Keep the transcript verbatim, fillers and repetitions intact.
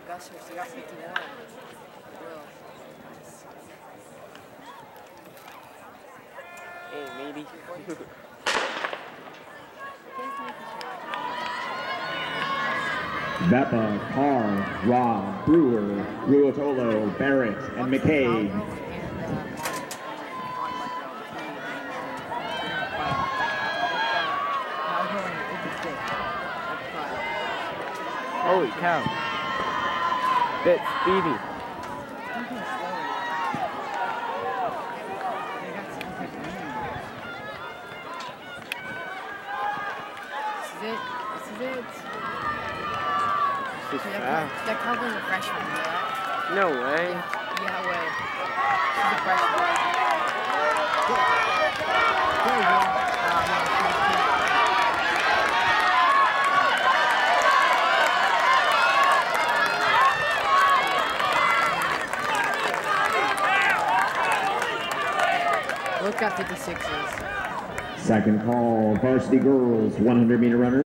Gusser, so got fifty-one. Will. Hey, maybe. Beppa, Carr, Rob, Brewer, Ruotolo, Barrett, and McCabe. Holy cow. Bit speedy. This is it. This is it. This is That, fast. that Calvin's a freshman, you know that? No way. Yeah, yeah, way. She's a freshman. There you go. Uh, no, she's Look at fifty-sixes. Second call, Varsity girls, one hundred meter runner.